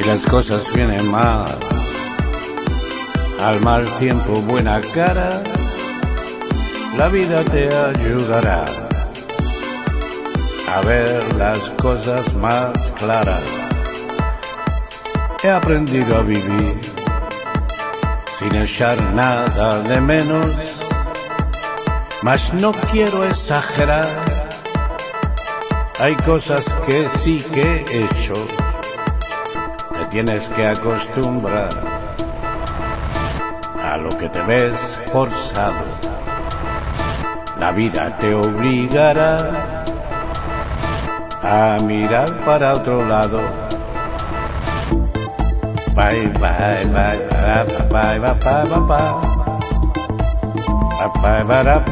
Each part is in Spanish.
Si las cosas vienen mal, al mal tiempo buena cara, la vida te ayudará a ver las cosas más claras. He aprendido a vivir sin echar nada de menos, mas no quiero exagerar. Hay cosas que sí que he hecho, te tienes que acostumbrar a lo que te ves forzado. La vida te obligará a mirar para otro lado. Bye bye bye bye bye bye bye bye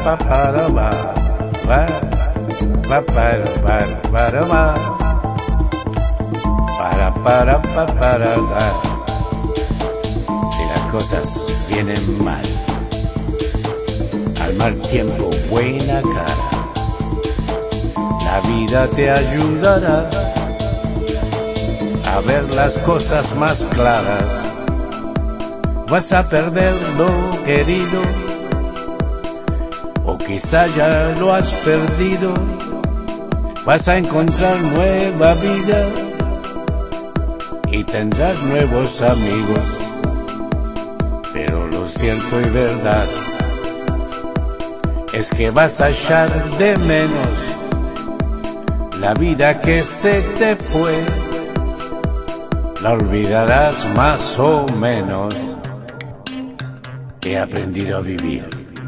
bye bye. Si las cosas vienen mal, al mal tiempo buena cara, la vida te ayudará a ver las cosas más claras. Vas a perder lo querido, o quizá ya lo has perdido. Vas a encontrar nueva vida y tendrás nuevos amigos. Pero lo cierto y verdad es que vas a echar de menos la vida que se te fue. La olvidarás más o menos. He aprendido a vivir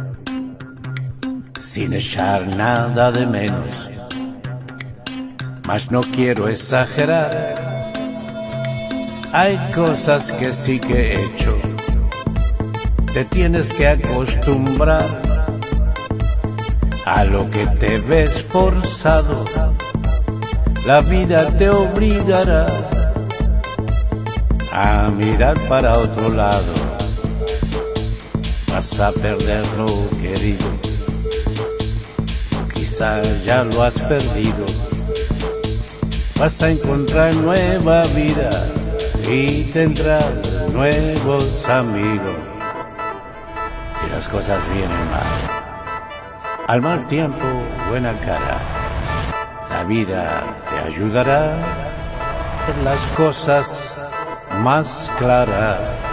sin echar nada de menos, mas no quiero exagerar. Hay cosas que sí que he hecho, te tienes que acostumbrar a lo que te ves forzado. La vida te obligará a mirar para otro lado. Vas a perder lo querido, quizás ya lo has perdido. Vas a encontrar nueva vida y tendrás nuevos amigos. Si las cosas vienen mal, al mal tiempo buena cara, la vida te ayudará a ver las cosas más claras.